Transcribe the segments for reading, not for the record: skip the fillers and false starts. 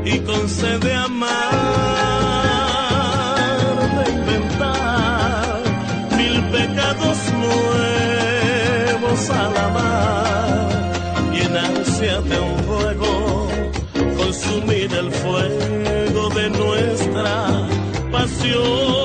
y concede amar, de inventar 1000 pecados nuevos al amar, llenarse de un ruego, consumir el fuego de nuestra pasión.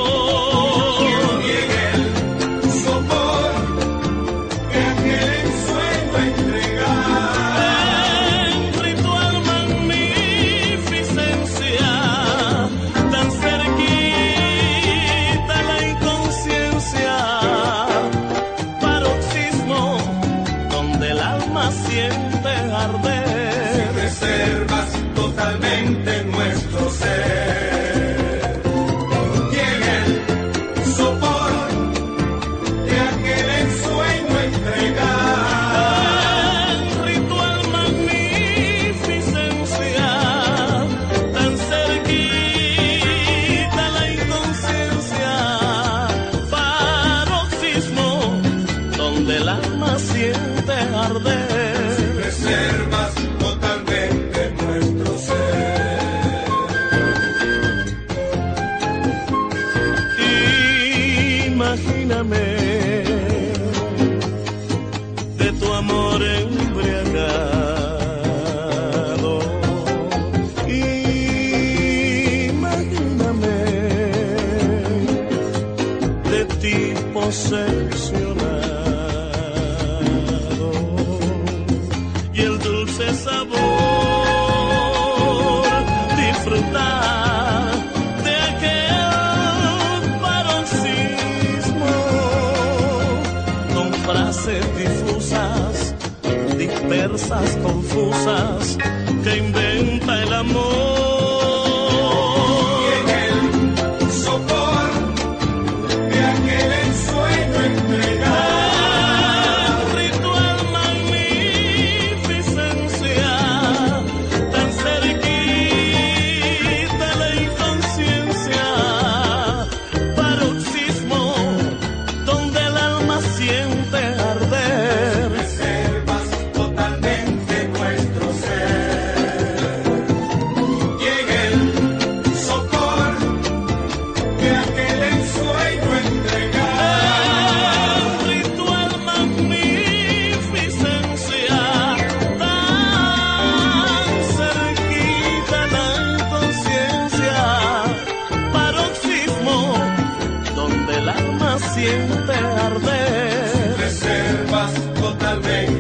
Totalmente nuestro ser. Y en el sopor de aquel ensueño entregar el ritual magnificencia, tan cerquita la inconsciencia, paroxismo donde el alma siente arder. Sin reservas totalmente nuestro ser. Imagíname de tu amor embriagado. Imagíname de ti posesionado y el dulce sabor disfrutar de aquel paroxismo con frases difusas, dispersas, confusas que inventa el amor. Y en el sopor de aquel ensueño entregar siente arder. Reservas totalmente